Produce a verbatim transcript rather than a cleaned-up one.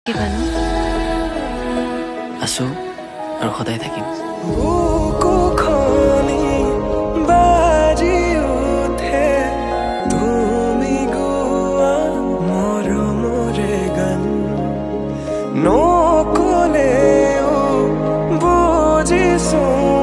কিবানো আছো আৰু সদায় থাকিম। বুকুখনি বাজি উঠে তুমি গোৱা মৰমৰে গান নকলেও বুজিছো